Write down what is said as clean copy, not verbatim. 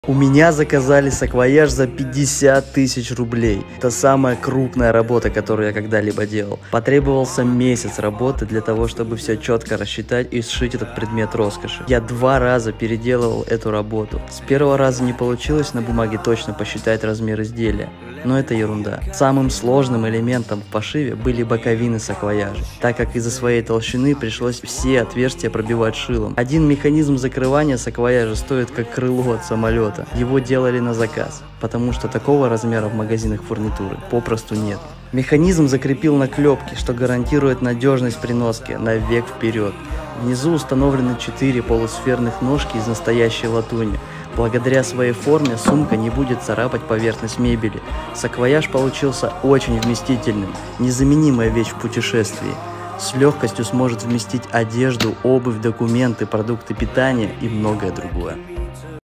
У меня заказали саквояж за 50 тысяч рублей. Это самая крупная работа, которую я когда-либо делал. Потребовался месяц работы для того, чтобы все четко рассчитать и сшить этот предмет роскоши. Я 2 раза переделывал эту работу. С первого раза не получилось на бумаге точно посчитать размер изделия. Но это ерунда. Самым сложным элементом в пошиве были боковины саквояжа, так как из-за своей толщины пришлось все отверстия пробивать шилом. Один механизм закрывания саквояжа стоит как крыло от самолета. Его делали на заказ, потому что такого размера в магазинах фурнитуры попросту нет. Механизм закрепил на клепке, что гарантирует надежность при носке на век вперед. Внизу установлены 4 полусферных ножки из настоящей латуни. Благодаря своей форме сумка не будет царапать поверхность мебели. Саквояж получился очень вместительным, незаменимая вещь в путешествии. С легкостью сможет вместить одежду, обувь, документы, продукты питания и многое другое.